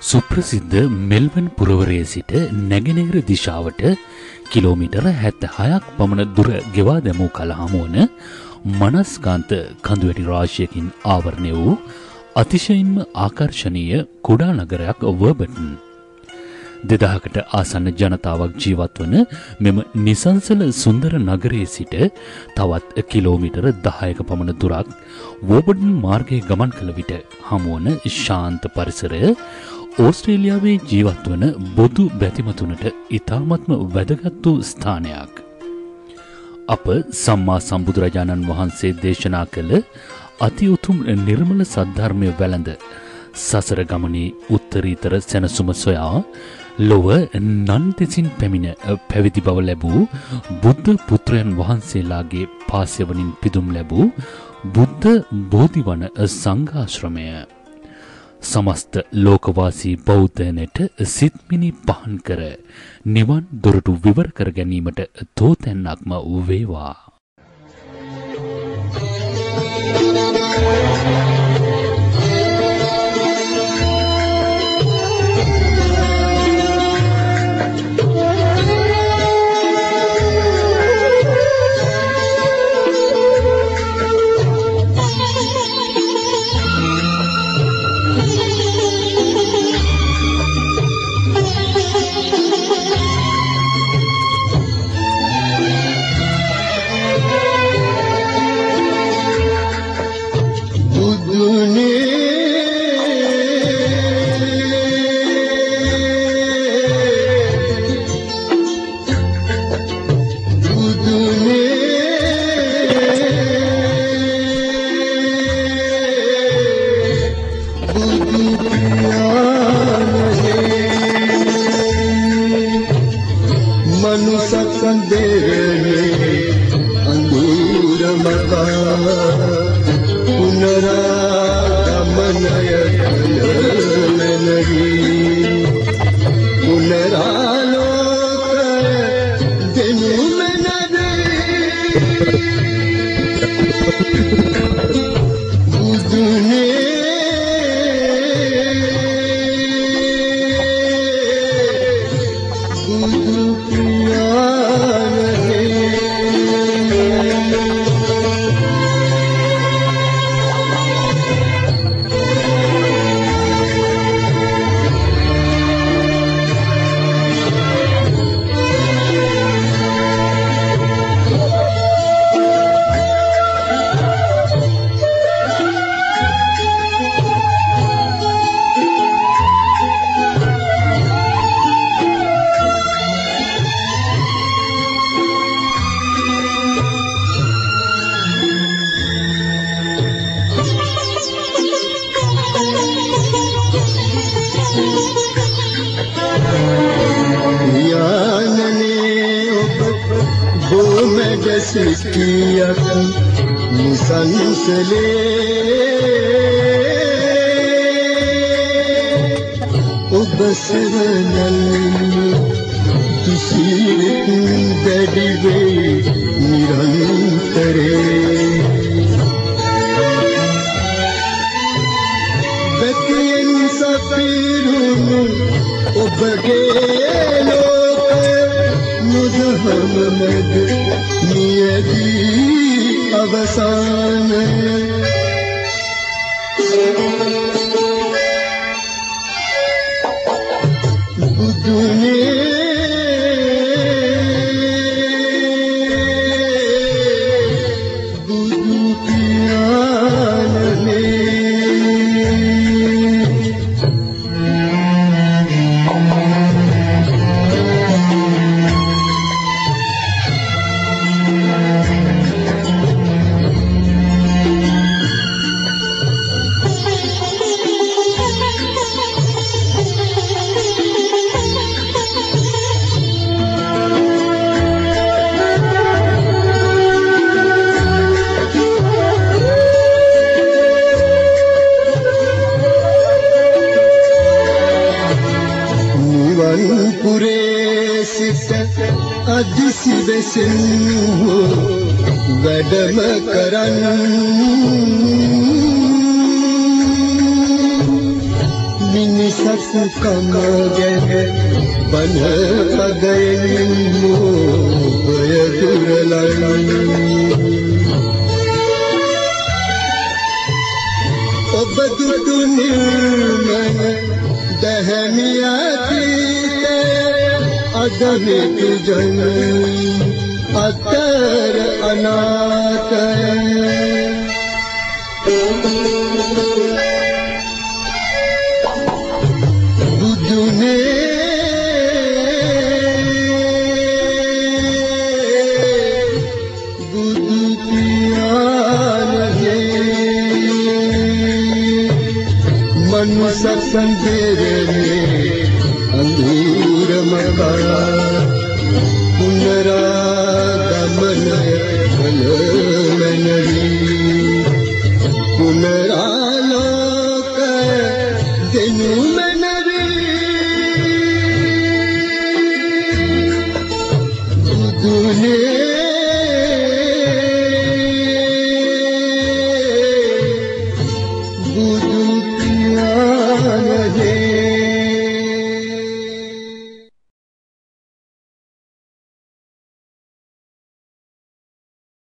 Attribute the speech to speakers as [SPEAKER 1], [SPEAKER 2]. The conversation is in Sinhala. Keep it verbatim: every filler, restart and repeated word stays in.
[SPEAKER 1] සුප්‍රසිද්ධ මෙල්බන් පුරවරයේ සිට නැගෙනහිර දිශාවට කිලෝමීටර හැත්තෑහයක් පමණ දුර ගෙවා දැමූ කල හමුවන මනස්කාන්ත කඳුවැටි රාශියකින් ආවරණය වූ අතිශයින්ම ආකර්ශනීය කුඩා නගරයක් වර්බටන්. දෙදහකට ආසන්න ජනතාවක් ජීවත් වන මෙම නිසංසල සුන්දර නගරයේ සිට තවත් කිලෝමීටර දහයක පමණ දුරක් වර්බටන් මාර්ගයේ ගමන් කළ විට හමුවන ශාන්ත පරිසරය ඕස්ට්‍රේලියාවේ ජීවත් වන බොදු බැතිමතුනට ඉතාමත්ම වැදගත් වූ ස්ථානයක්. අප සම්මා සම්බුදුරජාණන් වහන්සේ දේශනා කළ අති උතුම් නිර්මල සද්ධර්මය වැළඳ සසර ගමනේ උත්තරීතර සැනසුම සොයා ලොව නන්දෙසින් පැමිණ පැවිදි බව ලැබූ බුද්ධ පුත්‍රයන් වහන්සේලාගේ පාසෙවණින් පිදුම් ලැබූ බුද්ධ බෝධිවන සංඝාශ්‍රමය සමස්ත ලෝකවාසී බෞද්ධයනට සිත්මිනි පහන් කර නිවන් දොරටු විවර කර ගැනීමට තෝතැන්නක්ම වේවා.
[SPEAKER 2] වැඩම කරන්න මිනිසක් කම ගැන බන පදයෙන් මෝහය දුරලයි ඔබ දුටු නිර්මල දහමියතිත අද මෙතු ජන අතර අනාතය බුදුනේ බුදු පියාණනේ මනුෂ්‍ය සංදේරේ අඳුරමකා පුනරාගමනය කලමනවි පුනරා